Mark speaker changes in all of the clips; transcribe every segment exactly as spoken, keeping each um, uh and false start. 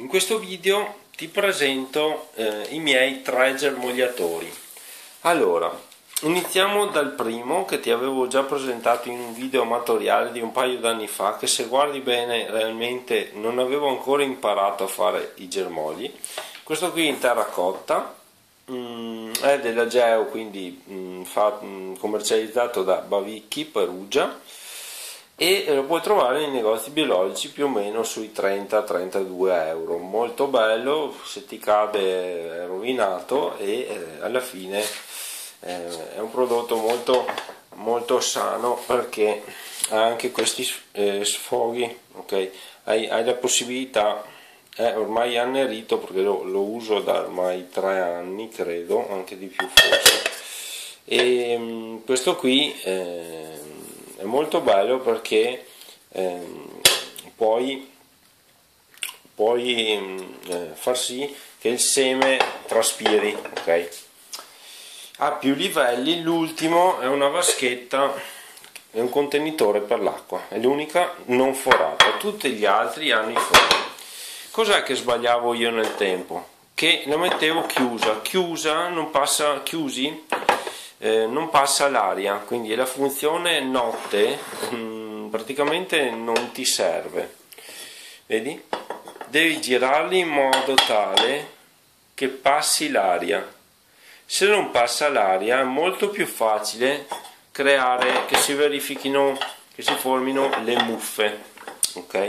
Speaker 1: In questo video ti presento eh, i miei tre germogliatori. Allora, iniziamo dal primo che ti avevo già presentato in un video amatoriale di un paio d'anni fa, che se guardi bene realmente non avevo ancora imparato a fare i germogli. Questo qui in terracotta, mh, è della Geo, quindi mh, fa, mh, commercializzato da Bavicchi, Perugia, e lo puoi trovare nei negozi biologici più o meno sui trenta trentadue euro. Molto bello, se ti cade è rovinato e eh, alla fine eh, è un prodotto molto molto sano, perché ha anche questi eh, sfoghi, ok? Hai, hai la possibilità, eh, ormai è annerito perché lo, lo uso da ormai tre anni, credo, anche di più forse, e mh, questo qui eh, è molto bello perché ehm, puoi, puoi eh, far sì che il seme traspiri, ok? Ha più livelli. L'ultimo è una vaschetta, è un contenitore per l'acqua, è l'unica non forata, tutti gli altri hanno i fori. Cos'è che sbagliavo io nel tempo? Che la mettevo chiusa, chiusa non passa, chiusi Eh, non passa l'aria, quindi la funzione notte mh, praticamente non ti serve, vedi? Devi girarli in modo tale che passi l'aria. Se non passa l'aria è molto più facile creare che si verifichino, che si formino le muffe, ok?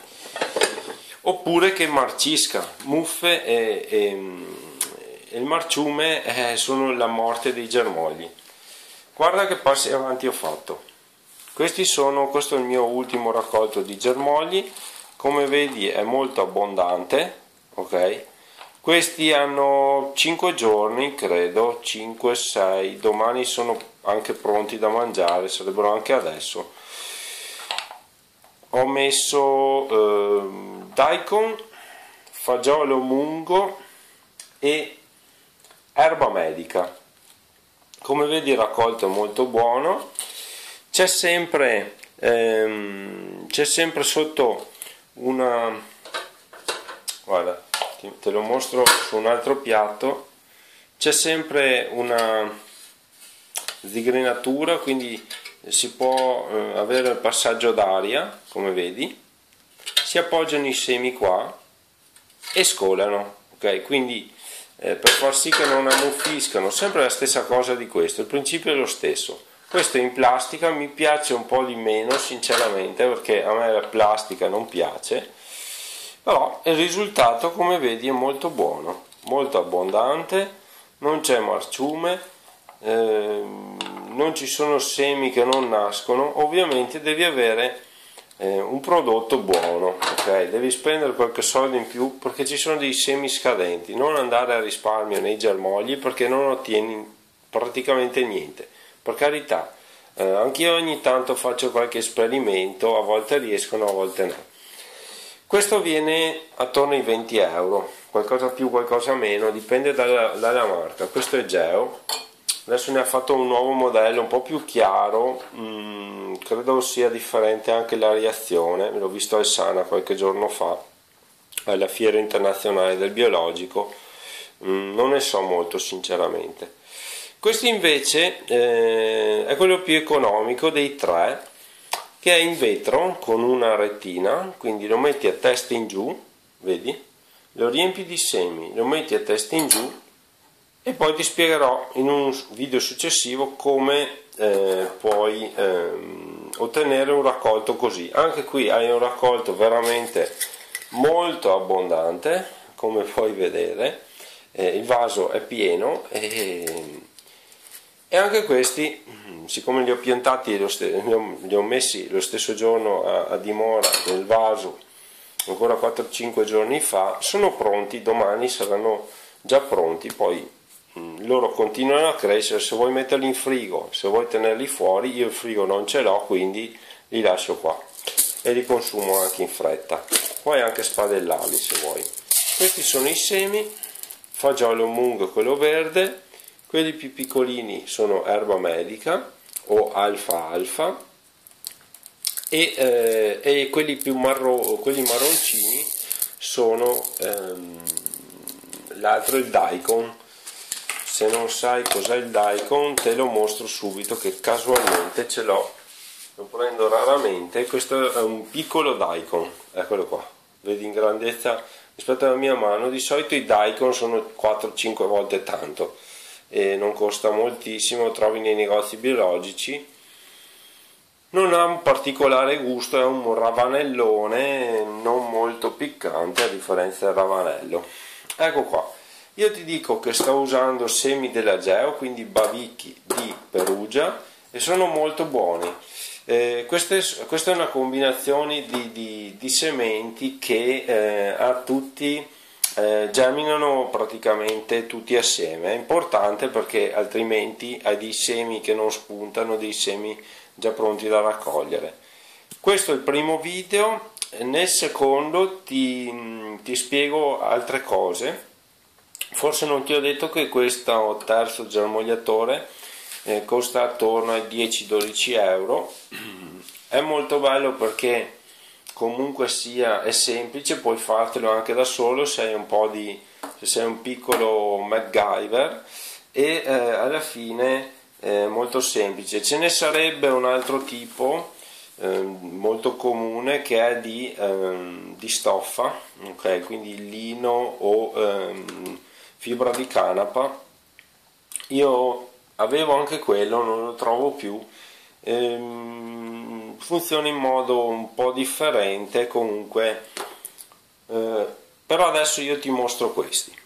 Speaker 1: Oppure che marcisca. Muffe e, e il marciume eh, sono la morte dei germogli. Guarda che passi avanti ho fatto. Questi sono, questo è il mio ultimo raccolto di germogli, come vedi è molto abbondante, ok? Questi hanno cinque giorni, credo, cinque sei, domani sono anche pronti da mangiare, sarebbero anche adesso. Ho messo eh, daikon, fagiolo mungo e erba medica. Come vedi il raccolto è molto buono. C'è sempre ehm, c'è sempre sotto una, guarda, te lo mostro su un altro piatto, c'è sempre una zigrinatura, quindi si può eh, avere il passaggio d'aria, come vedi. Si appoggiano i semi qua e scolano, ok? Quindi Eh, per far sì che non ammuffiscano, sempre la stessa cosa di questo, il principio è lo stesso. Questo è in plastica, mi piace un po' di meno sinceramente, perché a me la plastica non piace, però il risultato, come vedi, è molto buono, molto abbondante, non c'è marciume, eh, non ci sono semi che non nascono. Ovviamente devi avere Eh, un prodotto buono, ok? Devi spendere qualche soldo in più perché ci sono dei semi scadenti. Non andare a risparmio nei germogli perché non ottieni praticamente niente. Per carità, eh, anch'io ogni tanto faccio qualche esperimento, a volte riescono, a volte no. Questo viene attorno ai venti euro, qualcosa più, qualcosa meno, dipende dalla, dalla marca. Questo è Geo. Adesso ne ha fatto un nuovo modello un po' più chiaro, mm, credo sia differente anche la reazione, l'ho visto al Sana qualche giorno fa, alla Fiera Internazionale del Biologico, mm, non ne so molto sinceramente. Questo invece eh, è quello più economico dei tre, che è in vetro con una retina, quindi lo metti a testa in giù, vedi? Lo riempi di semi, lo metti a testa in giù, e poi ti spiegherò in un video successivo come eh, puoi ehm, ottenere un raccolto così. Anche qui hai un raccolto veramente molto abbondante, come puoi vedere, eh, il vaso è pieno e, e anche questi, siccome li ho piantati, lo li, ho, li ho messi lo stesso giorno a, a dimora nel vaso, ancora quattro cinque giorni fa, sono pronti, domani saranno già pronti. Poi loro continuano a crescere, se vuoi metterli in frigo, se vuoi tenerli fuori, io il frigo non ce l'ho, quindi li lascio qua e li consumo anche in fretta. Puoi anche spadellarli se vuoi. Questi sono i semi, fagiolo mungo quello verde, quelli più piccolini sono erba medica o alfa alfa e, eh, e quelli più marro, quelli marroncini sono ehm, l'altro è il daikon. Se non sai cos'è il daikon te lo mostro subito, che casualmente ce l'ho, lo prendo raramente. Questo è un piccolo daikon, eccolo qua, vedi in grandezza rispetto alla mia mano. Di solito i daikon sono quattro cinque volte tanto e non costa moltissimo, lo trovi nei negozi biologici. Non ha un particolare gusto, è un ravanellone non molto piccante a differenza del ravanello. Ecco qua, io ti dico che sto usando semi della Geo, quindi bavicchi di Perugia, e sono molto buoni. Eh, queste, questa è una combinazione di, di, di sementi che eh, a tutti eh, germinano praticamente tutti assieme. È importante perché altrimenti hai dei semi che non spuntano, dei semi già pronti da raccogliere. Questo è il primo video. Nel secondo ti, ti spiego altre cose. Forse non ti ho detto che questo terzo germogliatore eh, costa attorno ai dieci dodici euro. È molto bello perché comunque sia è semplice, puoi fartelo anche da solo se hai un po' di, se sei un piccolo MacGyver, e eh, alla fine è molto semplice. Ce ne sarebbe un altro tipo eh, molto comune che è di, eh, di stoffa, ok, quindi lino o eh, fibra di canapa. Io avevo anche quello, non lo trovo più. Ehm, funziona in modo un po' differente comunque, eh, però adesso io ti mostro questi.